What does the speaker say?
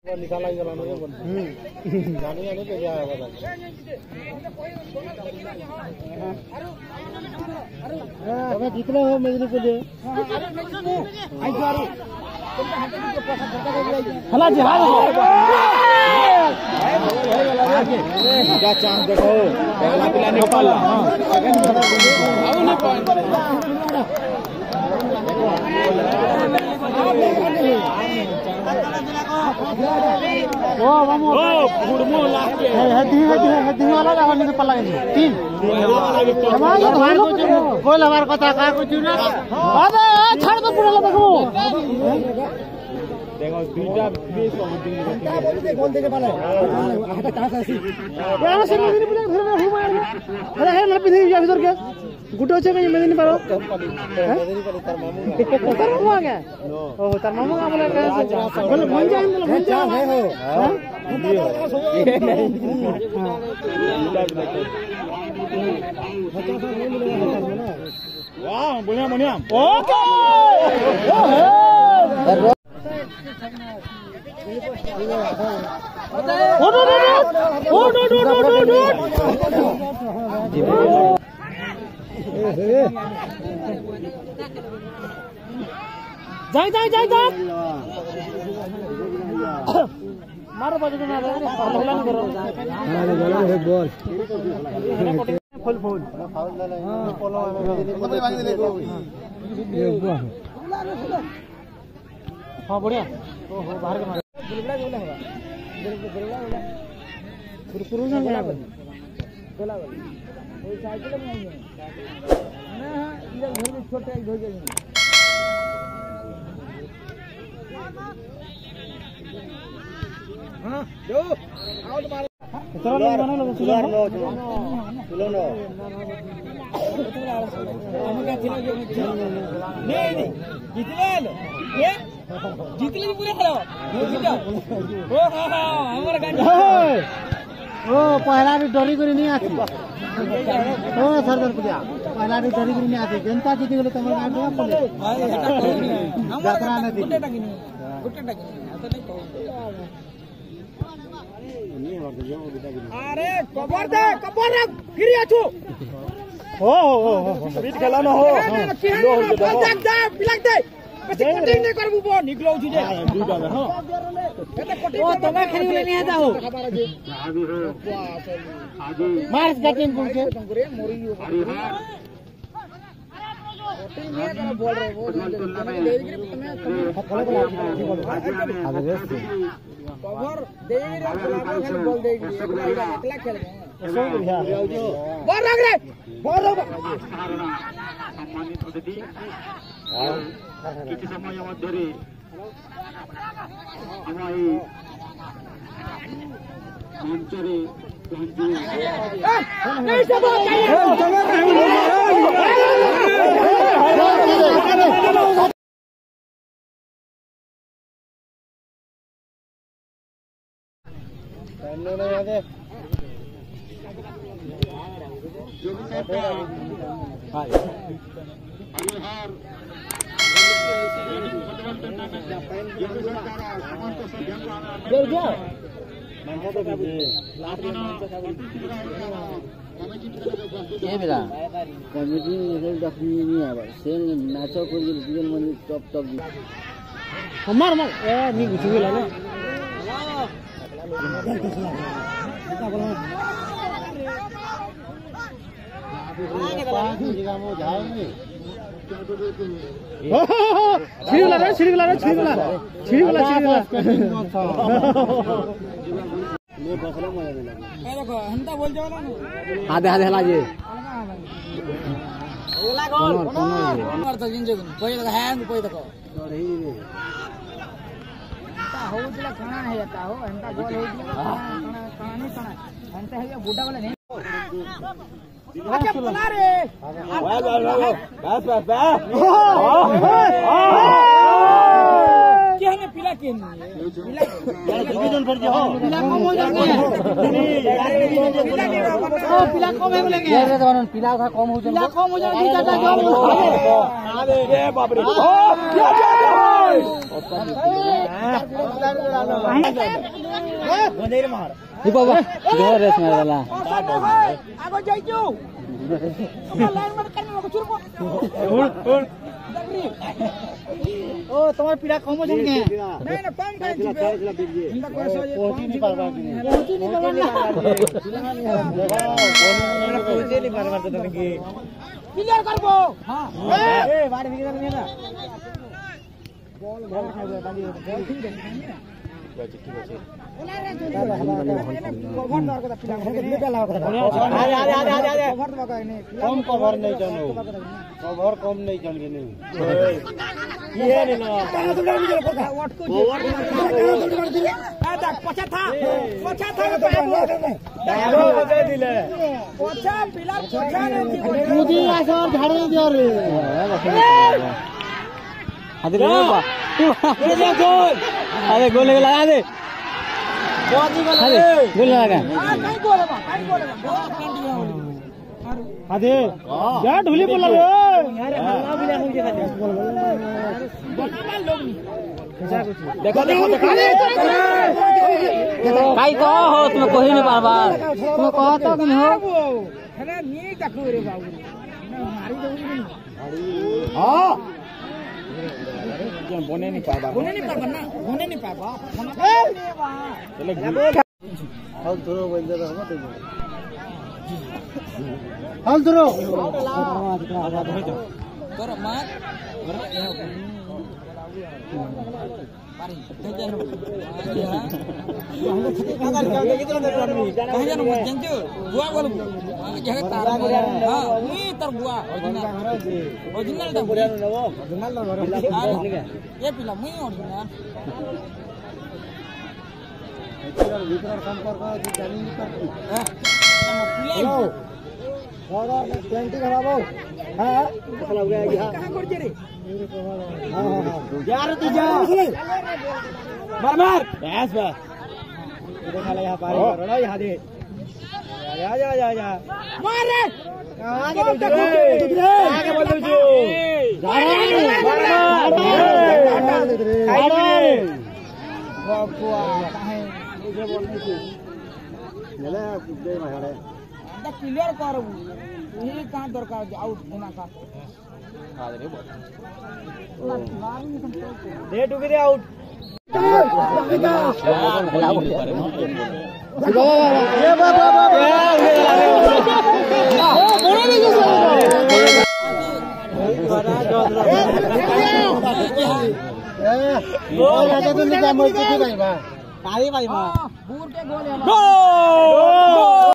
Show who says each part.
Speaker 1: निकाला ही गलाने में जाने आने पे क्या है बता अबे जितने हो मेदिनीपुर हला जहाज क्या चांस देखो पहला पिला नेपाल ओ vamos फुडमो लागते हदी वाला गावन में पल्ला गई 3 गोल हमार कथा का कुछ ना अबे छोड़ दो पूरा देखो देखो बीटा बेस हो गोल देके पाले हटा कहां से यार से नहीं पूरा घर में हूं मार अरे है ना पीछे जा भीतर के गुटो छे में नहीं पारो मेदिनी पर तार मामू आ गया ओ तार मामू का बोले बोल मन जा है हो वाह बढ़िया बढ़िया ओके जाए मारो बाजू ना करो बॉल फुल फाउल पोलो हां बढ़िया ओहो बाहर के मार गुलगुला होगा गुलगुला गोला कोई साइकिल में नहीं है ना इधर घर में छोटे एक हो जाएंगे हां जो आउट मार इतना लोग बना लो सुधार लो चलो लो हम क्या थिला नहीं कितने लो ये जीतले पूरे हेलो जीता ओ हां हमर गाड़ी ओ पहला भी डरी करी नहीं आती ओ सरदार पूजा पहला भी डरी करी नहीं आती जनता जीती गेले तमर गाड़ी पड़े यात्रा नहीं गुटे टाकी ऐसा नहीं कहो अरे कबर दे फिर आछू हो बीट खेला न हो बॉल दे पिलक दे પછી કટિંગ નહીં કરવું બો નીકળો છું જે દૂડા હા એટલે કટિંગ ઓ તમે ખેલી લેની હતા હો માર્સ કટિંગ કરકે મોરી कटिंग नहीं कर बोल रहे वो ले गिरे तुम्हें कवर दे रे खेल बोल देगी अकेला खेल सो बढ़िया बॉल रख रे बॉल सम्मानित अतिथि किसी समय मध्य हमारी मंचरे कमिटी नहीं है सेल नाचो को रियल मनी टॉप हमार ए नहीं घुस गेला ना छिड़गला मैं बसला मजा नहीं लगा ए देखो हंता बोल जाओ ना आधे हला जे एला गोल और तो जिंजे कोई देखो हैंग कोई देखो रे ता हो दिला खाना है ता हो हंता गोल हो दिला खाना नहीं खाना हंता है बूढ़ा वाला नहीं आगे बना रे बस क्या है पिला के पिला डिवीजन पर जो पिला कम हो जाते हैं पिला कम है बोलेंगे ये तो पिला का कम हो जाए पिला कम हो जाए ज्यादा जो अरे बाप रे गंदेर मार
Speaker 2: ई बाबा जोर रेस मार वाला
Speaker 1: आगो जाइजो लाइन मत करने को चुरको उड़ ओ तुम्हार पीड़ा कम हो जाएंगे नहीं ना कम खाए छिबे इंदा कैसे ये पहुंच नहीं पारबा पहुंच नहीं पारबा पहुंच नहीं पारबा तो तनके क्लियर करबो हां ए बाड़ी बिगड़ नहीं ना बॉल घर खाए बाड़ी बॉल ठीक है ठीक है कम कवर नहीं जानो कवर कम नहीं जान के नहीं ये नहीं ना पछा था डायरो बजे दिले पछा पिलर पछा नहीं मुझे ऐसा और झाड़ नहीं दिया रे
Speaker 2: अरे बाबा
Speaker 1: ये गोल
Speaker 2: अरे गोल लगा दे गोल लगा
Speaker 1: कहीं गोल है कहीं गोल है
Speaker 2: अरे क्या ढूली बोला रे
Speaker 1: यार हल्ला भी नहीं देखो
Speaker 2: काई को हो तुम कोई नहीं पारबा तुम कहो तो कि हो
Speaker 1: है ना नी देखो रे बाबू मारी दो
Speaker 2: हां
Speaker 1: बोने नहीं पाबा ना बोने नहीं पाबा
Speaker 2: चले
Speaker 1: हाल थोरो बोल दे हम तो हाल थोरो करो मार पारी कहां जानो जंजो बुआ बोल जगह तार हां मी तर बुआ ओरिजिनल दा ओरिजिनल ये पिला मी ओरिजिनल भीतर संपर्क जानी नहीं करती हेलो और प्लांटी खराब हो हां फसल हो गया कहां कर जे रे हां यार तू जा मार मार बस बस देखा ले यहां पारी करो ना यहां दे जा मार रे आगे बोल दे आगे बोल दे जा रे बाबूआ काहे इधर बोलने की ले दे मारे अंदर क्लियर कर ये कहां दरकार आउट होना का आ रे दे टुके दे आउट ये बाबा गोल आजा तो नहीं काम होती भाई बा भाई बा बूर के गोल है